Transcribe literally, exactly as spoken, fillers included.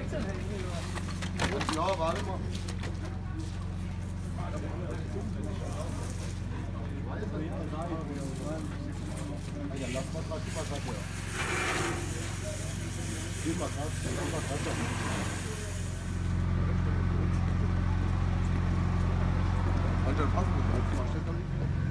Ja, warte mal. Ja, lass mal dran, gib mal dran, ja. Gib mal dran, gib mal dran. Und dann passen wir, mal steht da nicht.